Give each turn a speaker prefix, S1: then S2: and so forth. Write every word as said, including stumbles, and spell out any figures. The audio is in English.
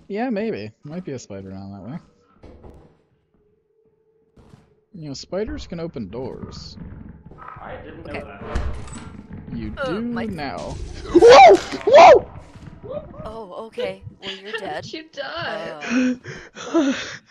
S1: Yeah, maybe. Might be a spider down that way. You know, spiders can open doors.
S2: I didn't
S3: Okay.
S2: know that.
S1: You
S3: Uh,
S1: do
S3: my-
S1: now. Whoa! Whoa!
S3: Oh, okay. Well, you're
S4: How
S3: dead.
S4: did you die?
S3: Uh,